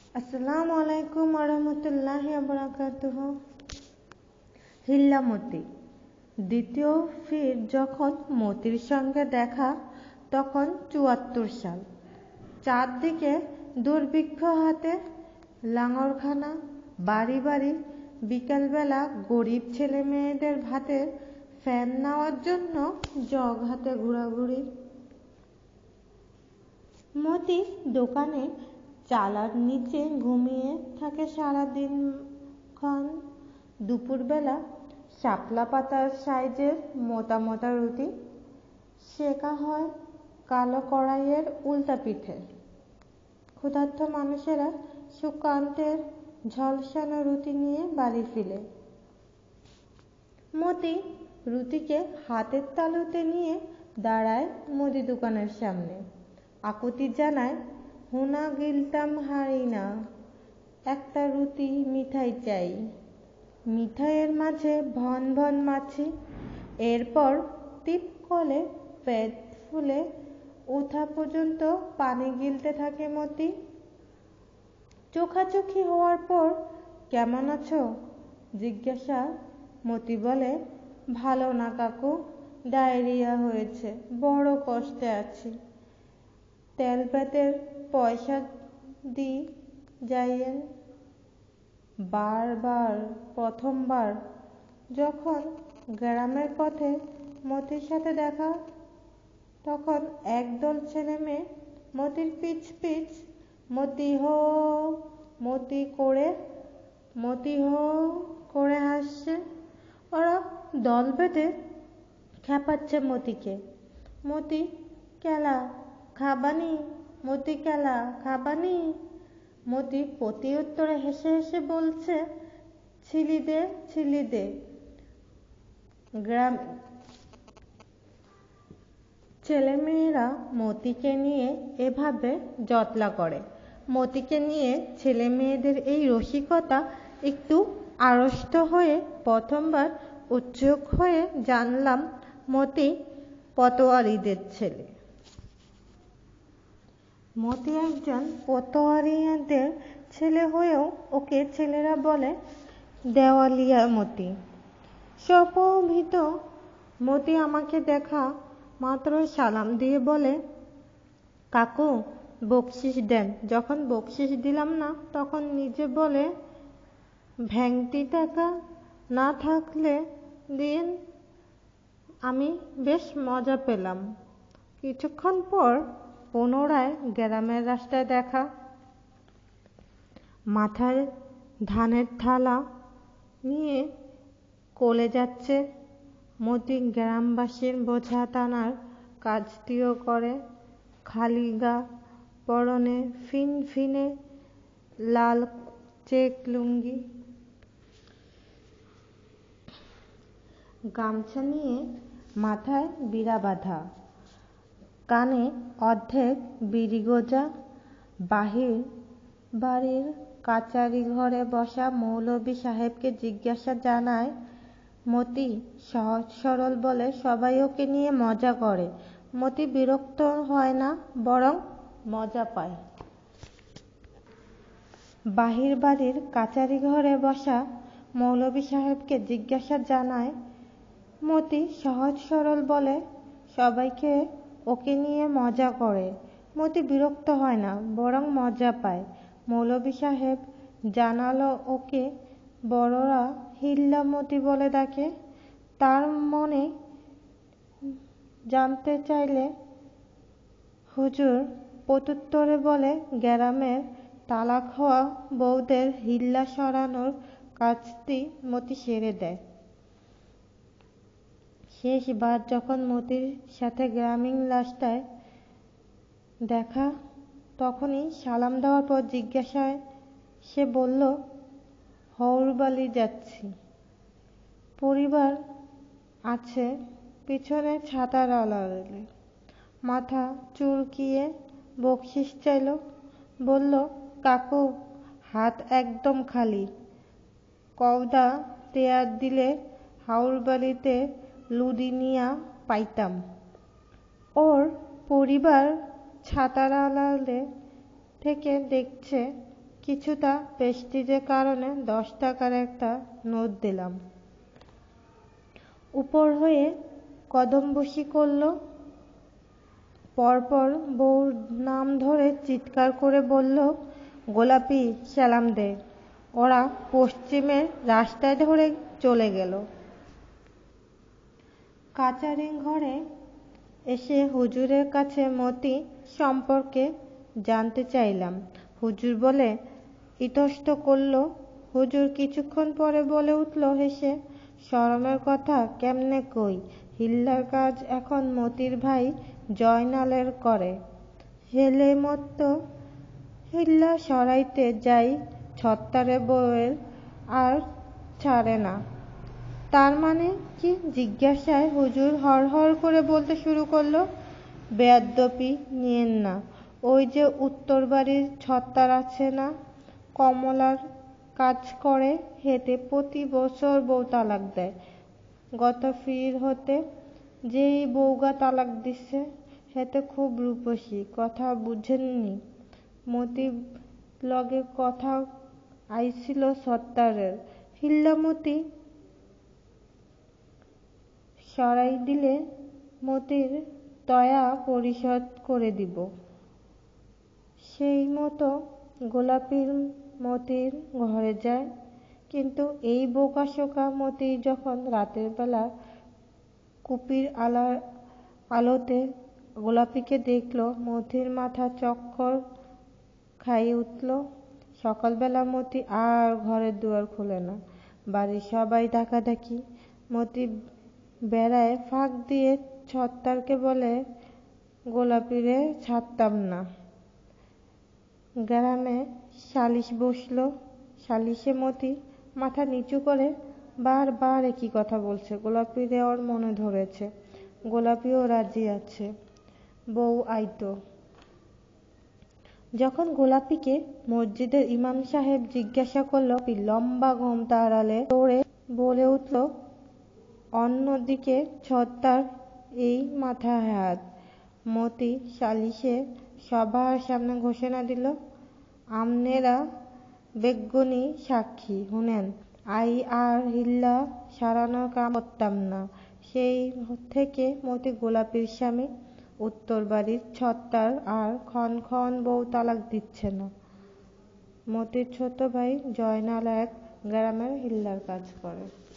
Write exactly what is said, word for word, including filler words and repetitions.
আসসালামু আলাইকুম আরহামতুল্লাহি বারাকাতুহু। হিল্লা মতি। দ্বিতীয় ফির যখন মতির সঙ্গে দেখা তখন চুয়াত্তর সাল। চারদিকে দুর্ভিক্ষ হাতে লাঙলখানা, বাড়ি বাড়ি বিকালবেলা গরিব ছেলে মেয়েদের ভাতের ফ্যান নেওয়ার জন্য জগ হাতে ঘোরাঘুরি। মতি দোকানে চালার নিচে ঘুমিয়ে থাকে সারাদিনক্ষণ। দুপুরবেলা শাপলা পাতার সাইজের মোটা মোটা রুটি সেকা হয় কালো কড়াইয়ের উল্টা পিঠে। ক্ষুধার্ত মানুষেরা সুকান্তের ঝলসানো রুটি নিয়ে বাড়ি ফিরে। মতি রুটিকে হাতের তালুতে নিয়ে দাঁড়ায় মুদি দোকানের সামনে। আকুতি জানায়, হুনা গিলতাম হারি না, একটা রুটি মিঠাই চাই। মিঠাইয়ের মাঝে ভন ভন মাছি। এরপর টিপ কলে পেট ফুলে উঠা পর্যন্ত পানি গিলতে থাকে মতি। চোখাচোখি হওয়ার পর কেমন আছো জিজ্ঞাসা। মতি বলে, ভালো না কাকু, ডায়রিয়া হয়েছে, বড় কষ্টে আছি। তেল পেতের পয়সা দি যাইয়েন। বারবার প্রথমবার যখন গ্রামের পথে মতির সাথে দেখা তখন একদল ছেলে মেয়ে মতির পিছ পিছ মতি হো মতি করে মতি হো করে হাসছে। ওরা দল বেঁধে খেপাচ্ছে মতিকে। মতি কেলা খাবানি, মতি কেলা খাবানি। মতি প্রতি উত্তরে হেসে হেসে বলছে, ছিলি দে ছিলি দে। গ্রাম ছেলেমেয়েরা মতিকে নিয়ে এভাবে জটলা করে। মতিকে নিয়ে ছেলে মেয়েদের এই রসিকতা একটু আড়ষ্ট হয়ে প্রথমবার উৎসুক হয়ে জানলাম মতি পটোয়ারিদের ছেলে। মতি একজন পটোয়ারিদের ছেলে হয়েও ওকে ছেলেরা বলে দেওয়ালিয়া মতি। স্বভাবত মতি আমাকে দেখা মাত্রই সালাম দিয়ে বলে, কাকু বকশিস দেন। যখন বকশিস দিলাম না তখন নিজে বলে, ভ্যাংটি টাকা না থাকলে দিন। আমি বেশ মজা পেলাম। কিছুক্ষণ পর পুনরায় গ্রামের রাস্তায় দেখা। মাথায় ধানের থালা নিয়ে কোলে যাচ্ছে মতি। গ্রামবাসীর বোঝা টানার কাজটিও করে। খালি গা, পরনে ফিনফিনে লাল চেক লুঙ্গি, গামছা নিয়ে মাথায় বিড়া বাঁধা, কানে অর্ধেক বিড়ি গোজা। বাহির বাড়ির কাচারি ঘরে বসা মৌলভী সাহেবকে জিজ্ঞাসা জানায় মতি সহজ সরল বলে সবাই ওকে নিয়ে মজা করে। মতি বিরক্ত হয় না, বরং মজা পায়। বাহির বাড়ির কাচারি ঘরে বসা মৌলভী সাহেবকে জিজ্ঞাসা জানায় মতি সহজ সরল বলে সবাইকে ওকে নিয়ে মজা করে। মতি বিরক্ত হয় না, বরং মজা পায়। মৌলভী সাহেব জানালো ওকে বড়রা হিল্লা মতি বলে ডাকে। তার মনে জানতে চাইলে হুজুর প্রত্যুত্তরে বলে, গ্রামের তালাক হওয়া বউদের হিল্লা সরানোর কাজটি মতি সেরে দেয়। শেষবার যখন মতির সাথে গ্রামীণ রাস্তায় দেখা তখনই সালাম দেওয়ার পর জিজ্ঞাসায় সে বলল, হৌরবালি যাচ্ছি। পরিবার আছে পিছনে ছাতার আড়ালে। মাথা চুলকিয়ে বকশিস চাইল। বলল, কাকু হাত একদম খালি। কওদা টেয়ার দিলে হাওরবালিতে লুডি নিয়া পাইতাম। ওর পরিবার ছাতার আড়ালে থেকে দেখছে কিছুটা প্রেস্টিজের কারণে দশ টাকার একটা নোট দিলাম। উপর হয়ে কদম বসি করল। পরপর বউর নাম ধরে চিৎকার করে বলল, গোলাপি সালাম দে। ওরা পশ্চিমের রাস্তায় ধরে চলে গেল। কাচারির ঘরে এসে হুজুরের কাছে মতি সম্পর্কে জানতে চাইলাম। হুজুর বলে ইতস্ত করল। হুজুর কিছুক্ষণ পরে বলে উঠল হেসে, শরমের কথা কেমনে কই, হিল্লার কাজ এখন মতির ভাই জয়নালের করে। হেলে মত্ত হিল্লা সরাইতে যাই ছত্তারে বউয়ের আর ছাড়ে না। তার মানে কি জিজ্ঞাসায় হুজুর হর হর করে বলতে শুরু করলো, বেয়াদ্দপি নিয়েন না। ওই যে উত্তর বাড়ির ছত্তার আছে না, কমলার কাজ করে, হেতে প্রতি বছর বউ তালাক দেয়। গত ফির হতে যেই বউগা তালাক দিচ্ছে, হেতে খুব রূপসী। কথা বুঝেননি? মতি লগে কথা আইছিল ছত্তারের। হিল্লা মতি সরাই দিলে মতির দয়া পরিশোধ করে দিব। সেই মতো গোলাপির মতির ঘরে যায়। কিন্তু এই বোকাশোকা মতি যখন রাতের বেলা কুপির আলার আলোতে গোলাপিকে দেখল, মতির মাথা চক্কর খাইয়ে উঠল। সকালবেলা মতি আর ঘরের দুয়ার খুলে না। বাড়ির সবাই ডাকাডাকি। মতি বেড়ায় ফাঁক দিয়ে ছত্তারকে বলে, গোলাপিরে ছাড়তাম না। গ্রামে সালিশ বসল। সালিশে মতি মাথা নিচু করে বারবার একই কথা বলছে। গোলাপিরে ওর মনে ধরেছে, গোলাপিও রাজি আছে, বউ আইতো। যখন গোলাপিকে মসজিদের ইমাম সাহেব জিজ্ঞাসা করল, লম্বা ঘোমটা আড়ালে দৌড়ে বলে উঠল, অন্যদিকে ছত্তার এই মাথায় হাত। মতি সালিশে সবার সামনে ঘোষণা দিল, আমনেরা বেজ্ঞনি সাক্ষী, হুনেন, আই আর হিল্লা সারানোর কাম করতাম না। সেই থেকে মতি গোলাপির স্বামী, উত্তর বাড়ির ছত্তার আর ক্ষণ ক্ষণ বউ তালাক দিচ্ছে না। মতির ছোট ভাই জয়নাল এক গ্রামের হিল্লার কাজ করে।